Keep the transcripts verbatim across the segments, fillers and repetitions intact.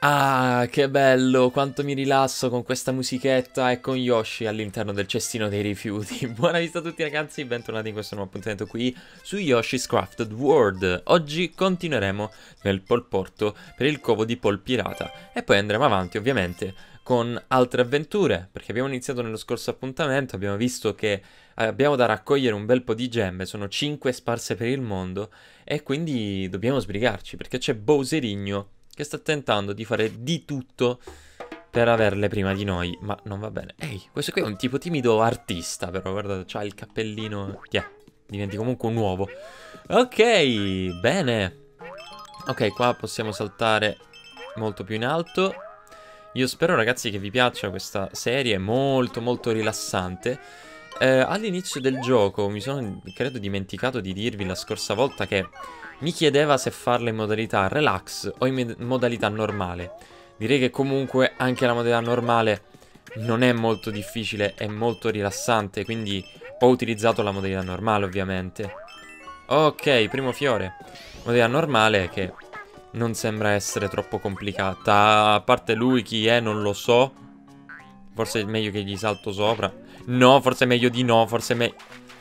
Ah, che bello, quanto mi rilasso con questa musichetta e con Yoshi all'interno del cestino dei rifiuti. Buona vista a tutti ragazzi, bentornati in questo nuovo appuntamento qui su Yoshi's Crafted World. Oggi continueremo nel polporto per il covo di Paul Pirata e poi andremo avanti ovviamente con altre avventure, perché abbiamo iniziato nello scorso appuntamento, abbiamo visto che abbiamo da raccogliere un bel po' di gemme, sono cinque sparse per il mondo e quindi dobbiamo sbrigarci perché c'è Bowserigno che sta tentando di fare di tutto per averle prima di noi, ma non va bene. Ehi, questo qui è un tipo timido artista, però, guarda, c'ha il cappellino. Tiè, diventi comunque un uovo. Ok, bene. Ok, qua possiamo saltare molto più in alto. Io spero, ragazzi, che vi piaccia questa serie, molto molto rilassante. Eh, all'inizio del gioco mi sono, credo, dimenticato di dirvi la scorsa volta che mi chiedeva se farla in modalità relax o in modalità normale. Direi che comunque anche la modalità normale non è molto difficile, è molto rilassante, quindi ho utilizzato la modalità normale ovviamente. Ok, primo fiore. Modalità normale che non sembra essere troppo complicata. A parte lui chi è non lo so. Forse è meglio che gli salto sopra. No, forse è meglio di no, forse è meglio...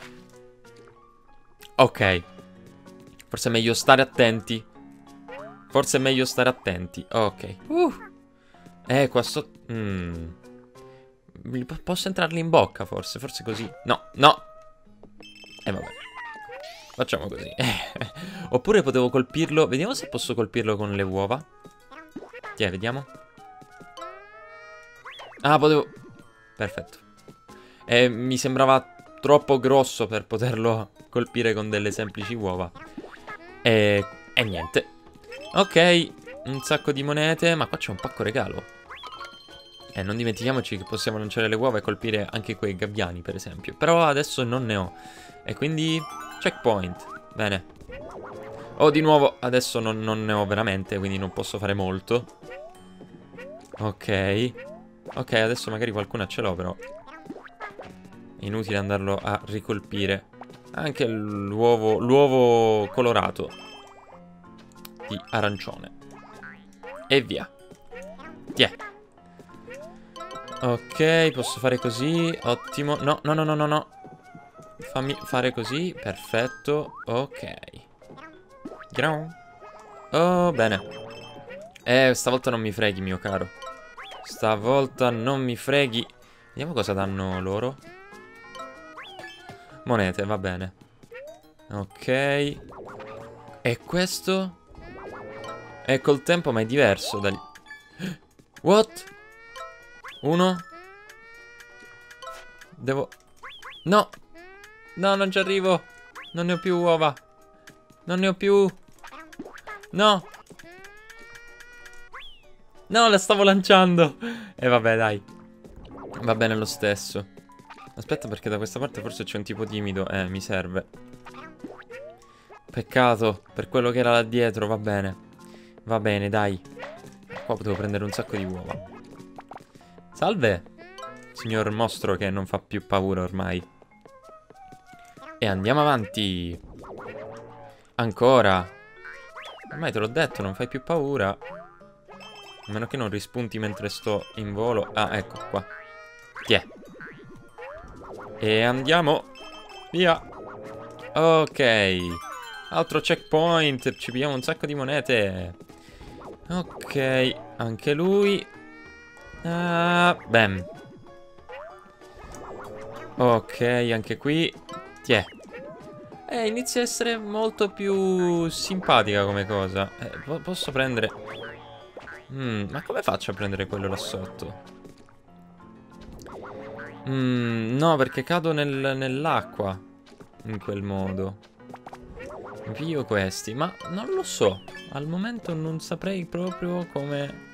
Ok. Forse è meglio stare attenti. Forse è meglio stare attenti. Ok. Uh. Eh, qua sotto... Mm. Posso entrarli in bocca, forse. Forse così. No, no. E eh, vabbè. Facciamo così. Oppure potevo colpirlo... Vediamo se posso colpirlo con le uova. Tiè, vediamo. Ah, potevo... Perfetto. Eh, mi sembrava troppo grosso per poterlo colpire con delle semplici uova. E, e niente. Ok, un sacco di monete. Ma qua c'è un pacco regalo. E non dimentichiamoci che possiamo lanciare le uova e colpire anche quei gabbiani, per esempio. Però adesso non ne ho. E quindi checkpoint. Bene. Oh, di nuovo, adesso non, non ne ho veramente, quindi non posso fare molto. Ok. Ok, adesso magari qualcuna ce l'ho, però è inutile andarlo a ricolpire. Anche l'uovo l'uovo colorato di arancione. E via. Tiè. Ok, posso fare così. Ottimo. No, no, no, no, no, no. Fammi fare così. Perfetto. Ok. Oh, bene. Eh, stavolta non mi freghi, mio caro. Stavolta non mi freghi. Vediamo cosa danno loro. Monete, va bene. Ok. E questo? È col tempo, ma è diverso dagli... What? Uno? Devo... No! No, non ci arrivo. Non ne ho più uova. Non ne ho più. No! No, la stavo lanciando. E eh, vabbè, dai. Va bene lo stesso. Aspetta, perché da questa parte forse c'è un tipo timido. Eh, mi serve. Peccato, per quello che era là dietro, va bene. Va bene, dai. Qua potevo prendere un sacco di uova. Salve, signor mostro che non fa più paura ormai. E andiamo avanti. Ancora. Ormai te l'ho detto, non fai più paura. A meno che non rispunti mentre sto in volo. Ah, ecco qua. Tiè. E andiamo. Via. Ok. Altro checkpoint. Ci pigliamo un sacco di monete. Ok. Anche lui. Ah, bam. Ok, anche qui. Tiè. Eh, inizia a essere molto più simpatica come cosa. Eh, po posso prendere... Mm, ma come faccio a prendere quello là sotto? Mm, no, perché cado nel, nell'acqua. In quel modo. Mi piglio questi, ma non lo so. Al momento non saprei proprio come...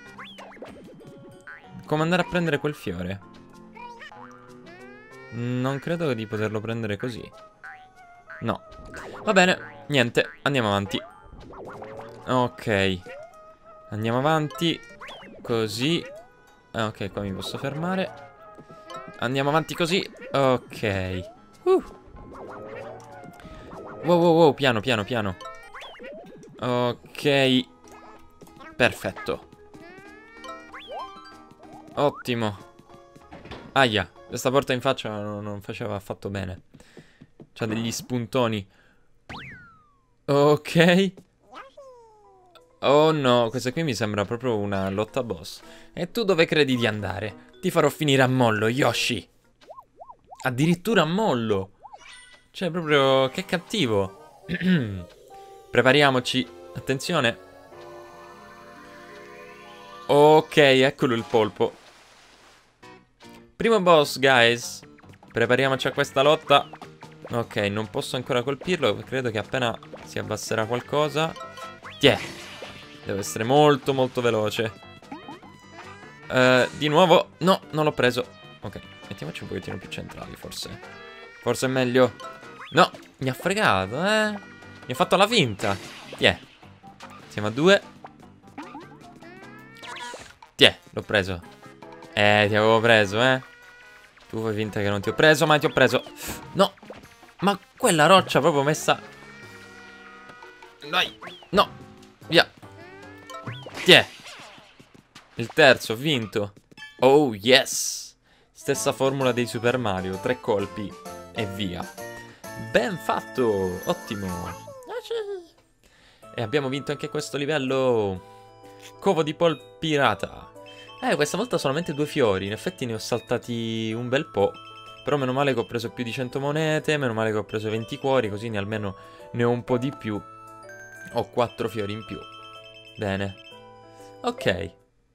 Come andare a prendere quel fiore. Non credo di poterlo prendere così. No. Va bene, niente, andiamo avanti. Ok. Andiamo avanti. Così. Ok, qua mi posso fermare. Andiamo avanti così. Ok. uh. Wow, wow, wow, piano, piano, piano. Ok. Perfetto. Ottimo. Aia, questa porta in faccia non, non faceva affatto bene. C'ha degli spuntoni. Ok. Oh no, questa qui mi sembra proprio una lotta boss. E tu dove credi di andare? Ti farò finire a mollo, Yoshi. Addirittura a mollo. Cioè, proprio, che cattivo. Prepariamoci. Attenzione. Ok, eccolo il polpo. Primo boss, guys. Prepariamoci a questa lotta. Ok, non posso ancora colpirlo. Credo che appena si abbasserà qualcosa. Tiè. Devo essere molto molto veloce. uh, Di nuovo. No, non l'ho preso. Ok, mettiamoci un pochettino più centrali, forse. Forse è meglio. No, mi ha fregato, eh. Mi ha fatto la finta. Tiè. Siamo a due. Tiè, l'ho preso. Eh, ti avevo preso, eh. Tu fai finta che non ti ho preso, ma ti ho preso. No. Ma quella roccia proprio messa. Dai. No. Via. Tiè. Il terzo, vinto. Oh, yes. Stessa formula dei Super Mario. Tre colpi e via. Ben fatto. Ottimo. E abbiamo vinto anche questo livello. Covo di Pol pirata. Eh, questa volta solamente due fiori. In effetti ne ho saltati un bel po'. Però meno male che ho preso più di cento monete. Meno male che ho preso venti cuori. Così ne almeno ne ho un po' di più. Ho quattro fiori in più. Bene. Ok.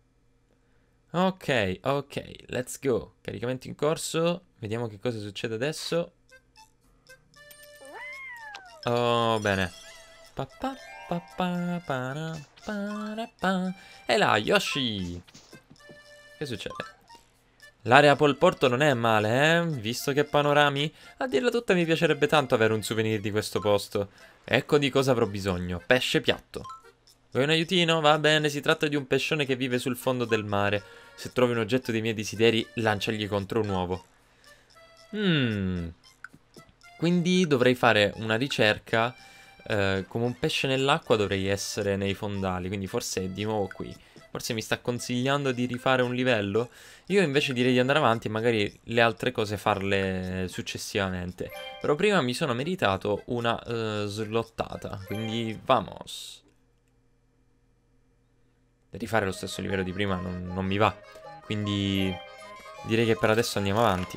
Ok, ok. Let's go. Caricamento in corso. Vediamo che cosa succede adesso. Oh, bene. Pa, pa, pa, pa, pa, pa, pa. E là, Yoshi. Che succede? L'area Polporto non è male, eh? Visto che panorami. A dirla tutta mi piacerebbe tanto avere un souvenir di questo posto. Ecco di cosa avrò bisogno. Pesce piatto. Vuoi un aiutino? Va bene, si tratta di un pescione che vive sul fondo del mare. Se trovi un oggetto dei miei desideri, lanciagli contro un uovo. Mmm. Quindi dovrei fare una ricerca. Eh, come un pesce nell'acqua dovrei essere nei fondali. Quindi forse è di nuovo qui. Forse mi sta consigliando di rifare un livello. Io invece direi di andare avanti e magari le altre cose farle successivamente. Però prima mi sono meritato una uh, slottata. Quindi vamos. Rifare lo stesso livello di prima non, non mi va. Quindi direi che per adesso andiamo avanti.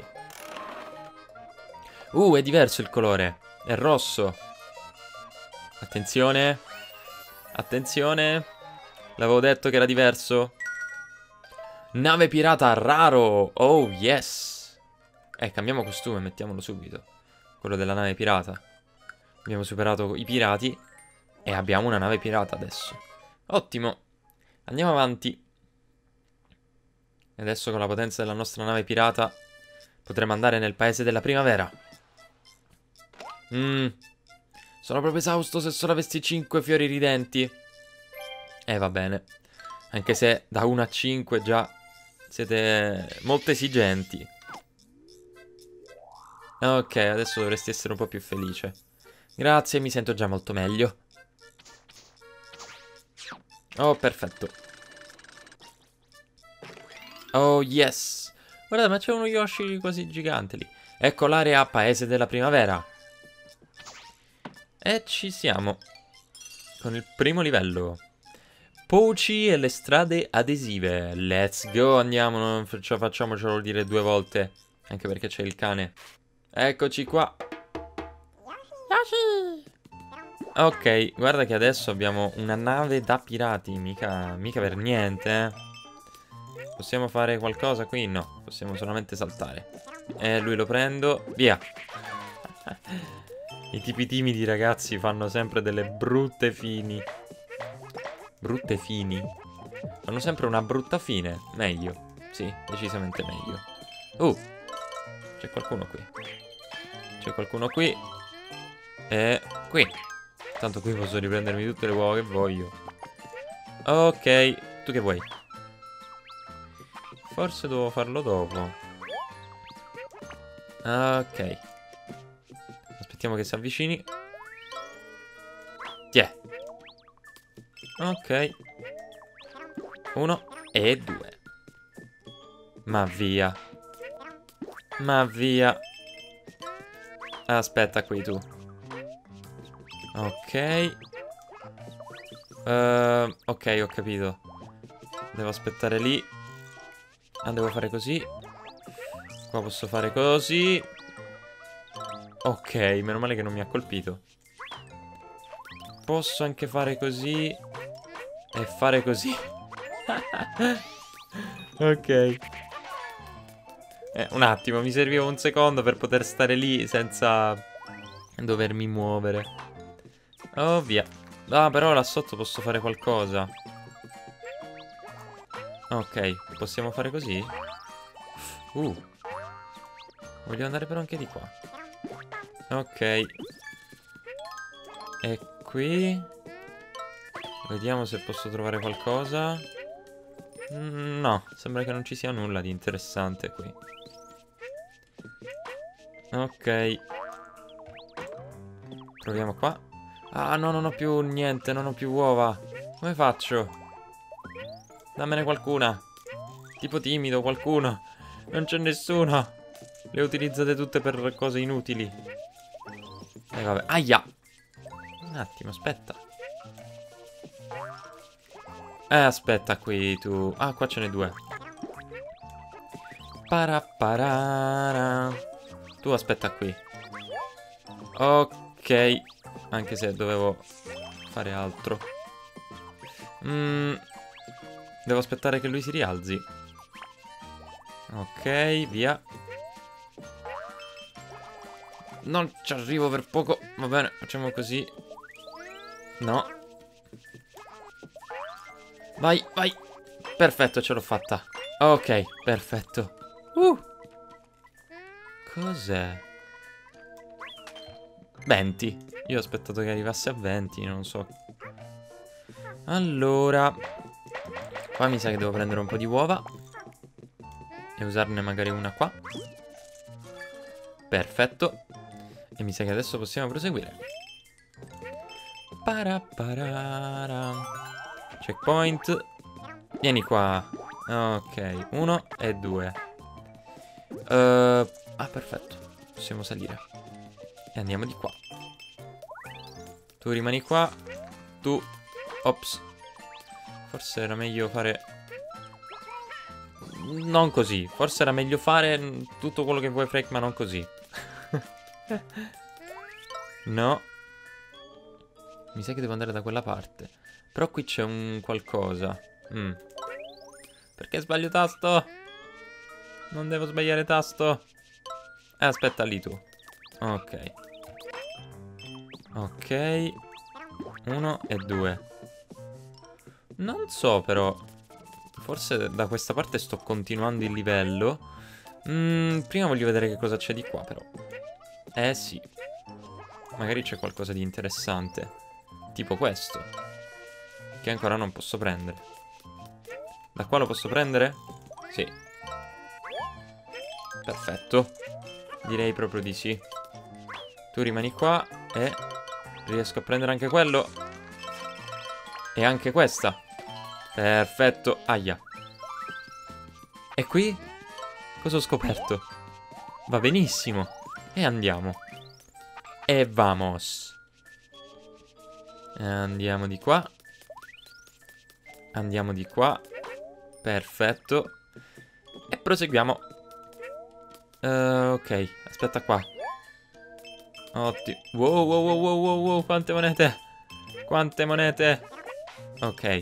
Uh, è diverso il colore. È rosso. Attenzione. Attenzione. L'avevo detto che era diverso. Nave pirata raro. Oh, yes. Eh, cambiamo costume, mettiamolo subito. Quello della nave pirata. Abbiamo superato i pirati. E abbiamo una nave pirata adesso. Ottimo. Andiamo avanti. E adesso con la potenza della nostra nave pirata potremo andare nel paese della primavera. Mmm. Sono proprio esausto se solo avessi cinque fiori ridenti. Eh, va bene. Anche se da uno a cinque già siete molto esigenti. Ok, adesso dovresti essere un po' più felice. Grazie, mi sento già molto meglio. Oh, perfetto. Oh, yes. Guarda, ma c'è uno Yoshi quasi gigante lì. Ecco l'area paese della primavera. E ci siamo. Con il primo livello. Poci e le strade adesive. Let's go, andiamo, non ce facciamocelo dire due volte. Anche perché c'è il cane. Eccoci qua. Yoshi! Ok, guarda che adesso abbiamo una nave da pirati. Mica, mica per niente, eh. Possiamo fare qualcosa qui? No, possiamo solamente saltare. E lui lo prendo. Via. I tipi timidi ragazzi fanno sempre delle brutte fini. Brutte fini? Fanno sempre una brutta fine. Meglio. Sì, decisamente meglio. Uh, c'è qualcuno qui. C'è qualcuno qui. E qui. Tanto qui posso riprendermi tutte le uova che voglio. Ok, tu che vuoi? Forse devo farlo dopo. Ok. Aspettiamo che si avvicini. Tiè. Ok. Uno e due. Ma via. Ma via. Aspetta qui tu. Ok. Uh, ok, ho capito. Devo aspettare lì. Ah, devo fare così. Qua posso fare così. Ok, meno male che non mi ha colpito. Posso anche fare così. E fare così. Ok. Eh, un attimo, mi serviva un secondo per poter stare lì senza dovermi muovere. Oh, via. Ah, però là sotto posso fare qualcosa. Ok, possiamo fare così? Uh. Voglio andare però anche di qua. Ok. E qui? Vediamo se posso trovare qualcosa. Mm, no, sembra che non ci sia nulla di interessante qui. Ok. Proviamo qua. Ah, no, non ho più niente, non ho più uova. Come faccio? Dammene qualcuna. Tipo timido, qualcuno. Non c'è nessuno. Le utilizzate tutte per cose inutili. E eh, vabbè. Aia. Un attimo, aspetta. Eh, aspetta qui tu. Ah, qua ce n'è due. Paraparara. Tu aspetta qui. Ok. Anche se dovevo fare altro. Mm, devo aspettare che lui si rialzi. Ok, via. Non ci arrivo per poco. Va bene, facciamo così. No. Vai, vai. Perfetto, ce l'ho fatta. Ok, perfetto. Uh. Cos'è? venti. Io ho aspettato che arrivasse a venti, non so. Allora. Qua mi sa che devo prendere un po' di uova. E usarne magari una qua. Perfetto. E mi sa che adesso possiamo proseguire. Paraparara. Checkpoint. Vieni qua. Ok, uno e due. uh, Ah, perfetto. Possiamo salire. E andiamo di qua. Tu rimani qua. Tu. Ops. Forse era meglio fare... Non così. Forse era meglio fare tutto quello che vuoi, Freak, ma non così. No. Mi sa che devo andare da quella parte. Però qui c'è un qualcosa. Mm. Perché sbaglio tasto? Non devo sbagliare tasto. Eh, aspetta lì tu. Ok. Ok. Uno e due. Non so però. Forse da questa parte sto continuando il livello. Mm, prima voglio vedere che cosa c'è di qua però. Eh sì. Magari c'è qualcosa di interessante. Tipo questo. Che ancora non posso prendere. Da qua lo posso prendere? Sì. Perfetto. Direi proprio di sì. Tu rimani qua e riesco a prendere anche quello. E anche questa. Perfetto. Aia. E qui? Cosa ho scoperto? Va benissimo. E andiamo. E vamos. Andiamo di qua. Andiamo di qua. Perfetto. E proseguiamo. Uh, ok, aspetta qua. Ottimo. Wow, wow, wow, wow, wow, wow, quante monete. Quante monete. Ok.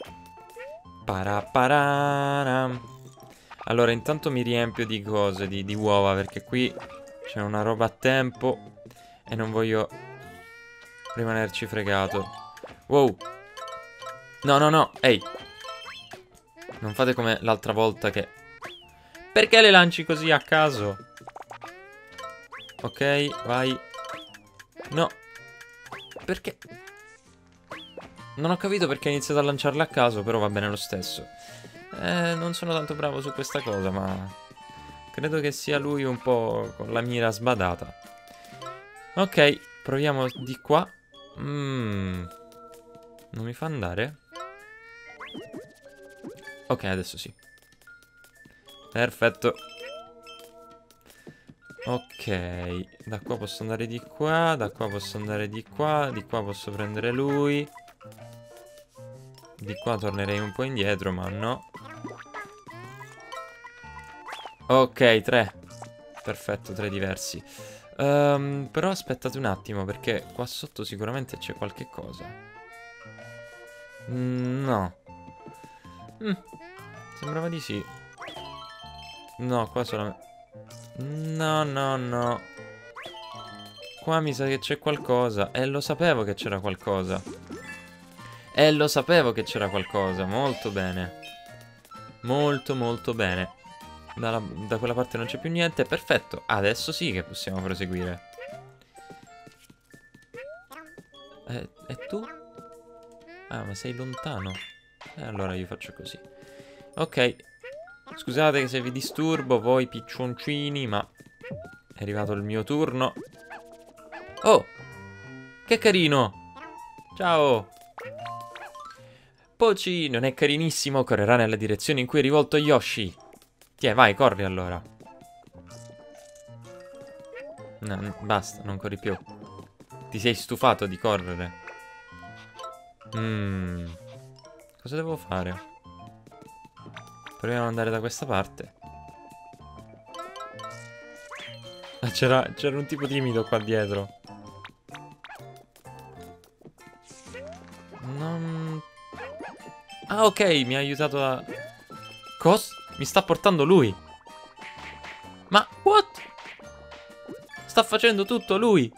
Paraparara. Allora, intanto mi riempio di cose, di, di uova, perché qui c'è una roba a tempo e non voglio rimanerci fregato. Wow. No, no, no, ehi. Non fate come l'altra volta che... Perché le lanci così a caso? Ok, vai. No. Perché? Non ho capito perché ho iniziato a lanciarle a caso, però va bene lo stesso. Eh, non sono tanto bravo su questa cosa, ma... credo che sia lui un po' con la mira sbadata. Ok, proviamo di qua. Mmm. Non mi fa andare? Ok, adesso sì. Perfetto. Ok, da qua posso andare di qua, da qua posso andare di qua, di qua posso prendere lui. Di qua tornerei un po' indietro, ma no. Ok, tre. Perfetto, tre diversi. Um, però aspettate un attimo, perché qua sotto sicuramente c'è qualche cosa. Mm, no. Mm, sembrava di sì. No, qua solamente... No, no, no. Qua mi sa che c'è qualcosa. E lo sapevo che c'era qualcosa. E lo sapevo che c'era qualcosa. Molto bene. Molto, molto bene. Dalla, da quella parte non c'è più niente. Perfetto. Adesso sì che possiamo proseguire. E, e tu? Ah, ma sei lontano. E allora io faccio così. Ok. Scusate se vi disturbo, voi piccioncini, ma è arrivato il mio turno. Oh! Che carino! Ciao! Poci non è carinissimo, correrà nella direzione in cui è rivolto Yoshi. Tiè, vai, corri allora. No, basta, non corri più. Ti sei stufato di correre. Mmm. Cosa devo fare? Proviamo ad andare da questa parte. Ah, c'era un tipo timido qua dietro. Non... Ah, ok, mi ha aiutato a... Cos? Mi sta portando lui. Ma, what? Sta facendo tutto lui.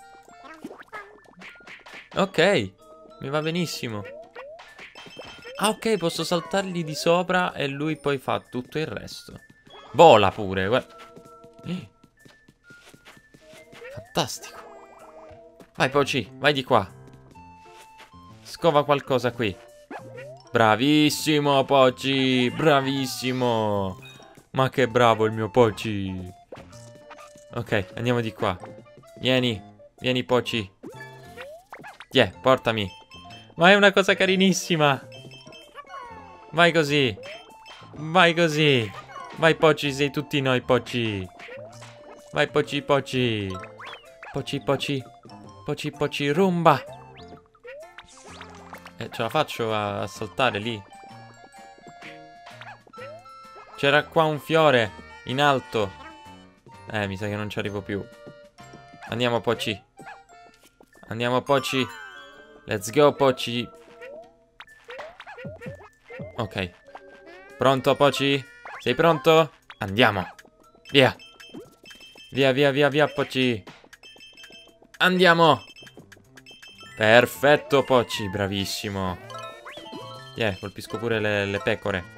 Ok, mi va benissimo. Ah, ok, posso saltargli di sopra e lui poi fa tutto il resto. Vola pure, guarda. Eh. Fantastico. Vai, Poci, vai di qua. Scova qualcosa qui. Bravissimo, Poci, bravissimo. Ma che bravo il mio Poci. Ok, andiamo di qua. Vieni, vieni, Poci. Tiè, portami. Ma è una cosa carinissima. Vai così. Vai così. Vai, Poci, sei tutti noi, Poci. Vai, Poci, Poci. Poci, Poci. Poci, Poci, rumba. Eh, ce la faccio a, a saltare lì? C'era qua un fiore in alto. Eh, mi sa che non ci arrivo più. Andiamo, Poci. Andiamo, Poci. Let's go, Poci. Ok. Pronto, Poci? Sei pronto? Andiamo. Via. Via, via, via, via, Poci. Andiamo. Perfetto, Poci. Bravissimo. Yeah, colpisco pure le, le pecore.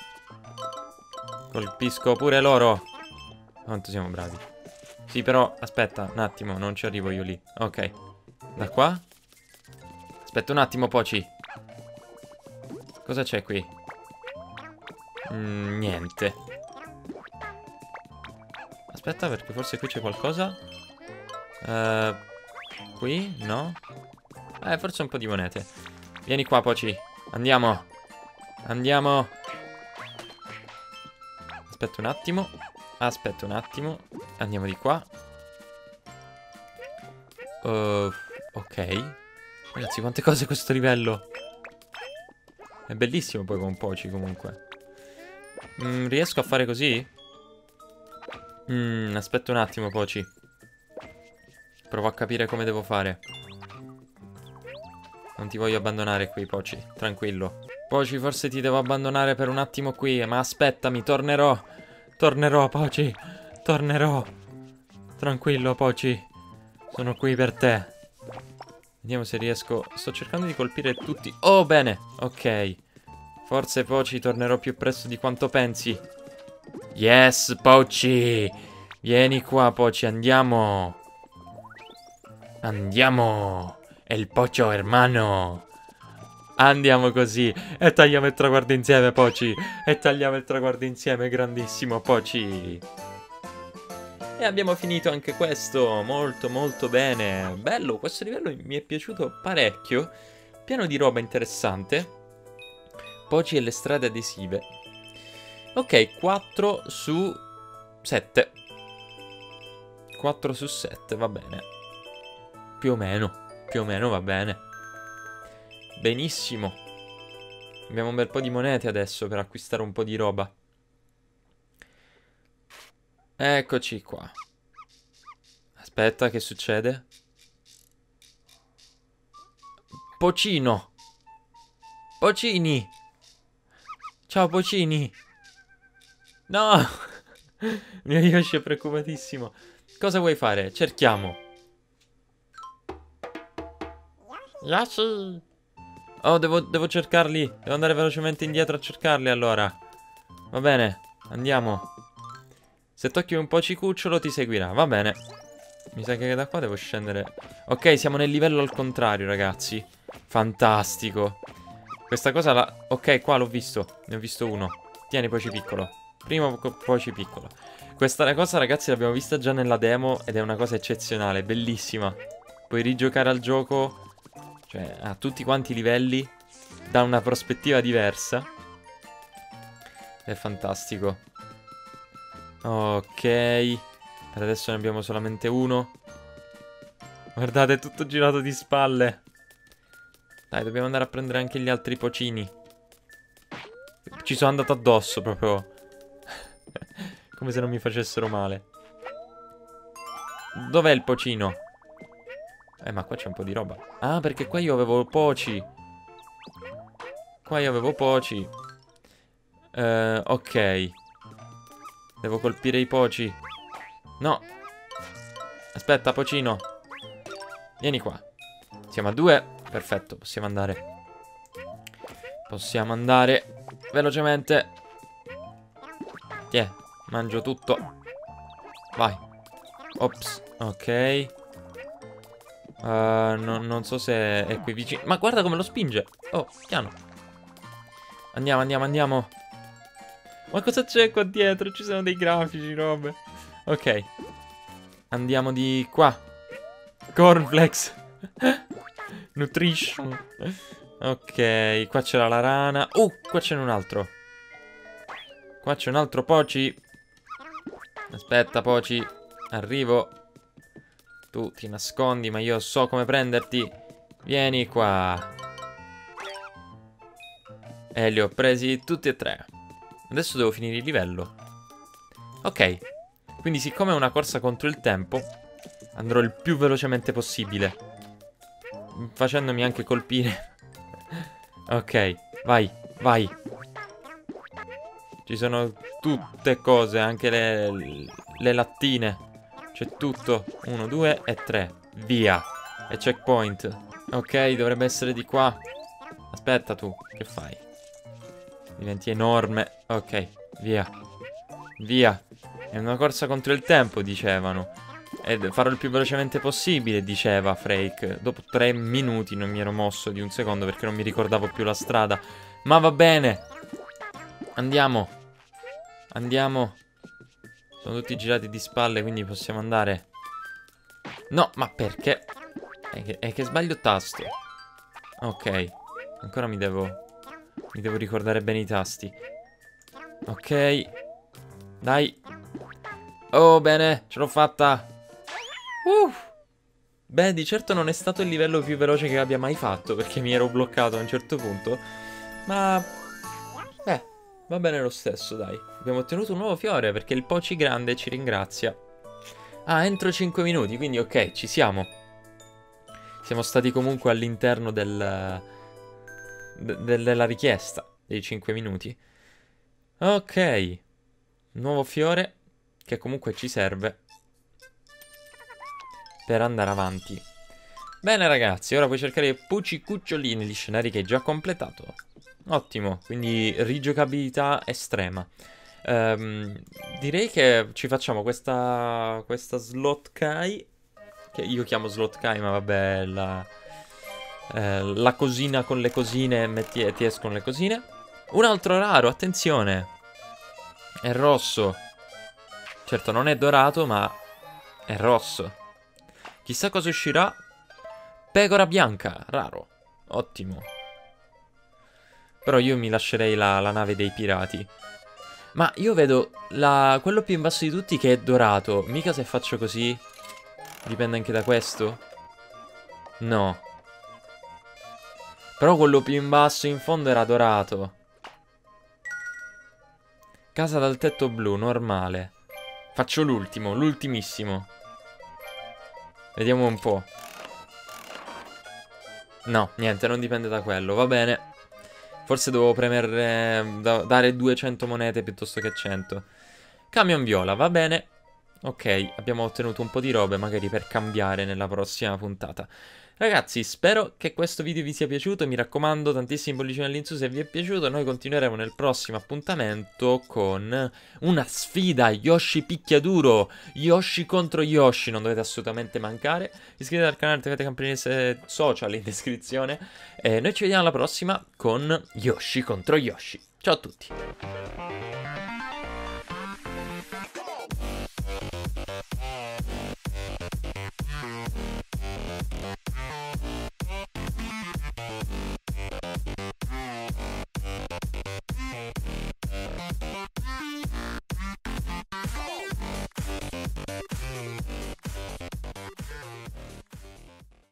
Colpisco pure loro. Quanto siamo bravi. Sì, però, aspetta un attimo. Non ci arrivo io lì. Ok. Da qua? Aspetta un attimo, Poci. Cosa c'è qui? Mm, niente. Aspetta, perché forse qui c'è qualcosa. Uh, qui? No? Eh, forse un po' di monete. Vieni qua, Poci. Andiamo. Andiamo. Aspetta un attimo. Aspetta un attimo. Andiamo di qua. Uh, ok. Ragazzi, quante cose questo livello. È bellissimo poi con Poci comunque. Mm, riesco a fare così? Mm, aspetta un attimo, Poci. Provo a capire come devo fare. Non ti voglio abbandonare qui, Poci. Tranquillo. Poci, forse ti devo abbandonare per un attimo qui. Ma aspettami, tornerò. Tornerò, Poci. Tornerò. Tranquillo, Poci. Sono qui per te. Vediamo se riesco. Sto cercando di colpire tutti. Oh, bene. Ok. Forse, Poci, tornerò più presto di quanto pensi. Yes, Poci. Vieni qua, Poci. Andiamo. Andiamo. El Pocio hermano. Andiamo così. E tagliamo il traguardo insieme, Poci. E tagliamo il traguardo insieme, grandissimo Poci. E abbiamo finito anche questo. Molto molto bene. Bello, questo livello mi è piaciuto parecchio. Pieno di roba interessante. Poci e le strade adesive. Ok, quattro su sette. quattro su sette, va bene. Più o meno, più o meno va bene. Benissimo. Abbiamo un bel po' di monete adesso per acquistare un po' di roba. Eccoci qua. Aspetta, che succede? Pocino. Pocini. Ciao, Pocini. No. Mio Yoshi è preoccupatissimo. Cosa vuoi fare? Cerchiamo. Yoshi. Oh, devo, devo cercarli. Devo andare velocemente indietro a cercarli allora. Va bene, andiamo. Se tocchi un po' cicucciolo ti seguirà. Va bene. Mi sa che da qua devo scendere. Ok, siamo nel livello al contrario, ragazzi. Fantastico. Questa cosa la... Ok, qua l'ho visto. Ne ho visto uno. Tieni, Poci piccolo. Primo Poci piccolo. Questa cosa, ragazzi, l'abbiamo vista già nella demo ed è una cosa eccezionale, bellissima. Puoi rigiocare al gioco, cioè a tutti quanti i livelli, da una prospettiva diversa. È fantastico. Ok. Per adesso ne abbiamo solamente uno. Guardate, è tutto girato di spalle. Dai, dobbiamo andare a prendere anche gli altri pocini. Ci sono andato addosso proprio. Come se non mi facessero male. Dov'è il pocino? Eh, ma qua c'è un po' di roba. Ah, perché qua io avevo poci. Qua io avevo poci. Eh, ok. Devo colpire i poci. No. Aspetta, pocino. Vieni qua. Siamo a due. Perfetto, possiamo andare. Possiamo andare velocemente. Tiè, mangio tutto. Vai. Ops, ok. uh, no, Non so se è qui vicino. Ma guarda come lo spinge. Oh, piano. Andiamo, andiamo, andiamo. Ma cosa c'è qua dietro? Ci sono dei grafici, robe. Ok. Andiamo di qua. Cornflakes. Nutrition. Ok, qua c'era la rana. Uh, qua c'è un altro. Qua c'è un altro Poci. Aspetta, Poci. Arrivo. Tu ti nascondi, ma io so come prenderti. Vieni qua. E li ho presi tutti e tre. Adesso devo finire il livello. Ok. Quindi siccome è una corsa contro il tempo, andrò il più velocemente possibile, facendomi anche colpire. Ok, vai, vai. Ci sono tutte cose, anche le, le lattine. C'è tutto. Uno, due e tre. Via. E checkpoint. Ok, dovrebbe essere di qua. Aspetta tu, che fai? Diventi enorme. Ok, via. Via. È una corsa contro il tempo, dicevano. E farò il più velocemente possibile, diceva Frake. Dopo tre minuti non mi ero mosso di un secondo perché non mi ricordavo più la strada. Ma va bene. Andiamo. Andiamo. Sono tutti girati di spalle, quindi possiamo andare. No, ma perché? È che, è che sbaglio tasto. Ok. Ancora mi devo... Mi devo ricordare bene i tasti. Ok. Dai. Oh, bene. Ce l'ho fatta. Uh. Beh, di certo non è stato il livello più veloce che abbia mai fatto, perché mi ero bloccato a un certo punto. Ma... Beh, va bene lo stesso, dai. Abbiamo ottenuto un nuovo fiore, perché il Poci grande ci ringrazia. Ah, entro cinque minuti, quindi ok, ci siamo. Siamo stati comunque all'interno del... de della richiesta dei cinque minuti. Ok. Nuovo fiore, che comunque ci serve per andare avanti. Bene ragazzi, ora puoi cercare Poci cuccioli negli scenari che hai già completato. Ottimo, quindi rigiocabilità estrema. um, Direi che ci facciamo questa Questa Slot Kai, che io chiamo Slot Kai, ma vabbè, la, eh, la cosina con le cosine, metti e ti escono le cosine. Un altro raro, attenzione. È rosso. Certo non è dorato, ma è rosso. Chissà cosa uscirà. Pecora bianca, raro. Ottimo. Però io mi lascerei la, la nave dei pirati. Ma io vedo la... quello più in basso di tutti che è dorato. Mica se faccio così dipende anche da questo? No. Però quello più in basso in fondo era dorato. Casa dal tetto blu, normale. Faccio l'ultimo, l'ultimissimo. Vediamo un po'. No, niente, non dipende da quello, va bene. Forse dovevo premere, da, dare duecento monete piuttosto che cento. Camion viola, va bene. Ok, abbiamo ottenuto un po' di robe, magari per cambiare nella prossima puntata. Ragazzi, spero che questo video vi sia piaciuto. Mi raccomando, tantissimi bollicini all'insù se vi è piaciuto. Noi continueremo nel prossimo appuntamento con una sfida Yoshi picchiaduro, Yoshi contro Yoshi. Non dovete assolutamente mancare. Iscrivetevi al canale, attivate campanelle social in descrizione. E noi ci vediamo alla prossima con Yoshi contro Yoshi. Ciao a tutti.